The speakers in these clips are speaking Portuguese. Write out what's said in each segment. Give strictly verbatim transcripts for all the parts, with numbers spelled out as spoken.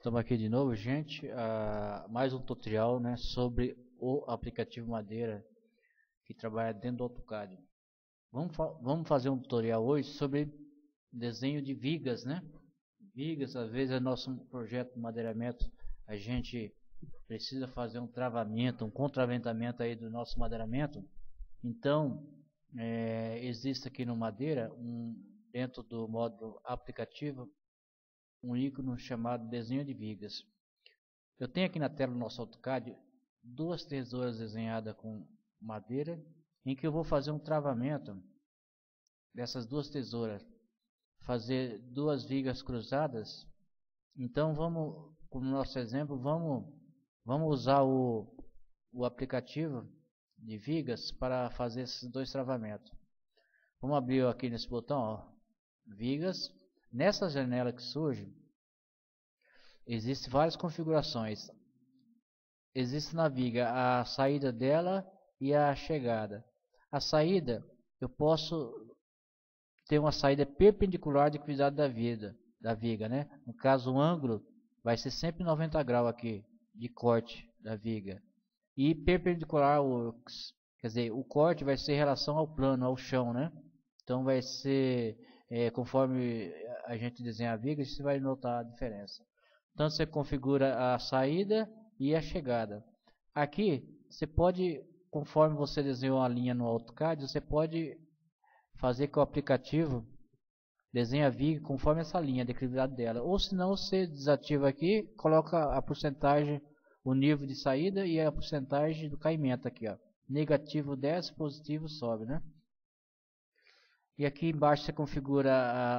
Estamos aqui de novo, gente. Uh, mais um tutorial, né, sobre o aplicativo Madeira que trabalha dentro do AutoCAD. Vamos, fa vamos fazer um tutorial hoje sobre desenho de vigas, né? Vigas, às vezes é nosso projeto de madeiramento, a gente precisa fazer um travamento, um contraventamento aí do nosso madeiramento. Então, é, existe aqui no Madeira, um, dentro do módulo aplicativo, um ícone chamado desenho de vigas. Eu tenho aqui na tela do nosso AutoCAD duas tesouras desenhadas com madeira, em que eu vou fazer um travamento dessas duas tesouras, fazer duas vigas cruzadas. Então vamos, como nosso exemplo, vamos, vamos usar o, o aplicativo de vigas para fazer esses dois travamentos. Vamos abrir aqui nesse botão, ó, vigas. Nessa janela que surge, existem várias configurações. Existe na viga a saída dela e a chegada. A saída, eu posso ter uma saída perpendicular de cuidado da viga, da viga, né? No caso, o ângulo vai ser sempre noventa graus aqui de corte da viga. E perpendicular, o, quer dizer, o corte vai ser em relação ao plano, ao chão, né? Então vai ser, é, conforme a gente desenha a viga, você vai notar a diferença. Então você configura a saída e a chegada. Aqui você pode, conforme você desenhou a linha no AutoCAD, você pode fazer que o aplicativo desenhe a viga conforme essa linha, a declividade dela. Ou se não, você desativa aqui, coloca a porcentagem, o nível de saída e a porcentagem do caimento aqui, ó. Negativo desce, positivo sobe, né? E aqui embaixo você configura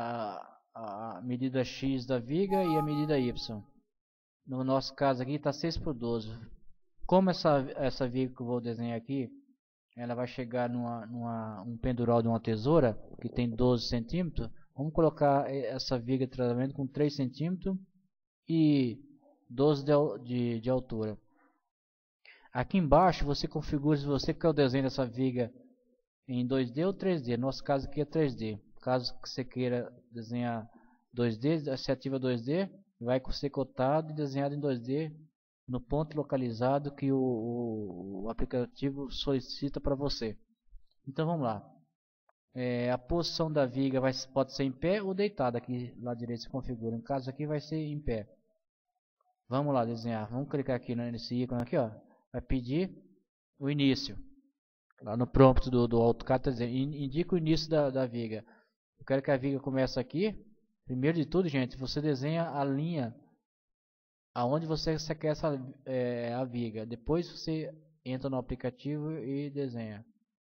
a, a medida X da viga e a medida Y. No nosso caso aqui está seis por doze. Como essa, essa viga que eu vou desenhar aqui, ela vai chegar numa, numa um pendural de uma tesoura que tem doze centímetros, vamos colocar essa viga de tratamento com três centímetros e doze de, de, de altura. Aqui embaixo você configura se você quer o desenho dessa viga em dois D ou três D. No nosso caso aqui é três D. Caso que você queira desenhar dois D, você ativa dois D, vai ser cotado e desenhado em dois D no ponto localizado que o, o, o aplicativo solicita para você. Então vamos lá. É, a posição da viga vai, pode ser em pé ou deitada. Aqui lá direito se configura. No caso aqui vai ser em pé. Vamos lá desenhar. Vamos clicar aqui nesse ícone aqui, ó. Vai pedir o início. Lá no prompt do, do AutoCAD está dizendo, indica o início da, da viga. Eu quero que a viga comece aqui. Primeiro de tudo, gente, você desenha a linha aonde você, você quer essa, é, a viga. Depois você entra no aplicativo e desenha.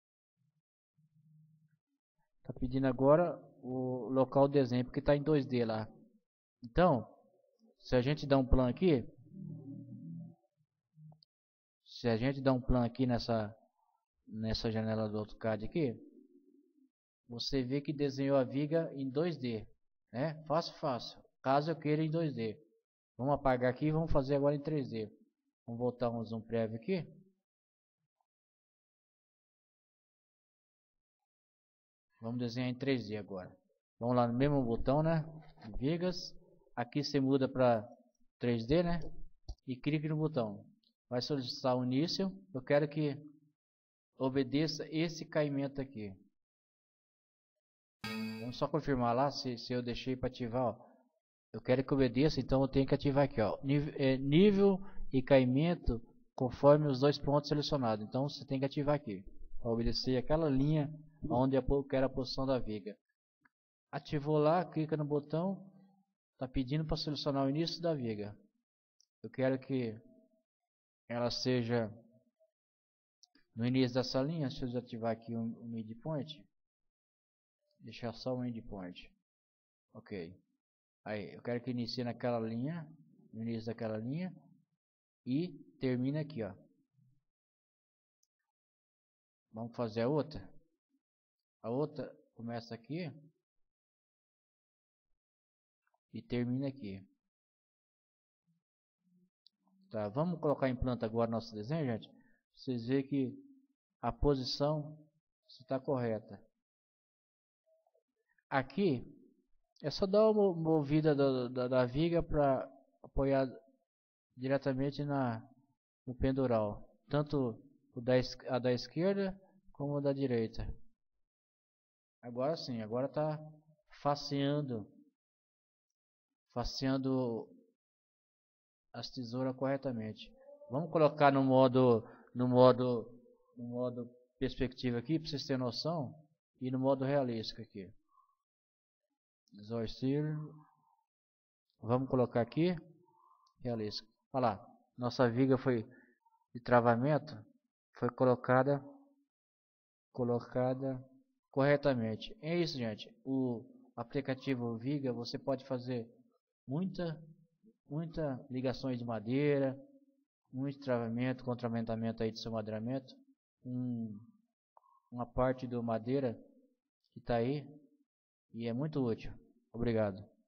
Está pedindo agora o local do desenho, porque está em dois D lá. Então, se a gente dá um plano aqui, se a gente dá um plano aqui nessa, nessa janela do AutoCAD aqui, você vê que desenhou a viga em dois D. Né? Fácil, fácil. Caso eu queira em dois D. Vamos apagar aqui e vamos fazer agora em três D. Vamos voltar um zoom prévio aqui. Vamos desenhar em três D agora. Vamos lá no mesmo botão, né? Vigas. Aqui você muda para três D, né? E clique no botão. Vai solicitar o início. Eu quero que obedeça esse caimento aqui. Vamos só confirmar lá se, se eu deixei para ativar, ó. Eu quero que obedeça, então eu tenho que ativar aqui, ó, nível, é, nível e caimento conforme os dois pontos selecionados. Então você tem que ativar aqui, para obedecer aquela linha onde eu quero a posição da viga. Ativou lá, clica no botão, está pedindo para selecionar o início da viga. Eu quero que ela seja no início dessa linha. Deixa eu desativar aqui o, o midpoint. Deixar só o endpoint. Ok. Aí, eu quero que inicie naquela linha, no início daquela linha, e termine aqui, ó. Vamos fazer a outra. A outra começa aqui e termina aqui. Tá, vamos colocar em planta agora nosso desenho, gente. Vocês veem que a posição está correta. Aqui é só dar uma movida da, da, da viga para apoiado diretamente na, no pendural, tanto o da, a da esquerda como o da direita. Agora sim, agora está faceando, faceando as tesouras corretamente. Vamos colocar no modo, no modo, no modo perspectiva aqui para vocês terem noção, e no modo realístico aqui. Vamos colocar aqui realístico. Olha lá, nossa viga foi de travamento, foi colocada, colocada corretamente. É isso, gente. O aplicativo Viga, você pode fazer muita, muita ligações de madeira, muito travamento, contraventamento aí do seu madeiramento. Um, uma parte do madeira que está aí e é muito útil. Obrigado.